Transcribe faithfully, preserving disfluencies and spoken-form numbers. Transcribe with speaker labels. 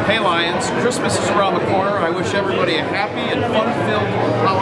Speaker 1: Hey Lions, Christmas is around the corner. I wish everybody a happy and fun-filled holiday.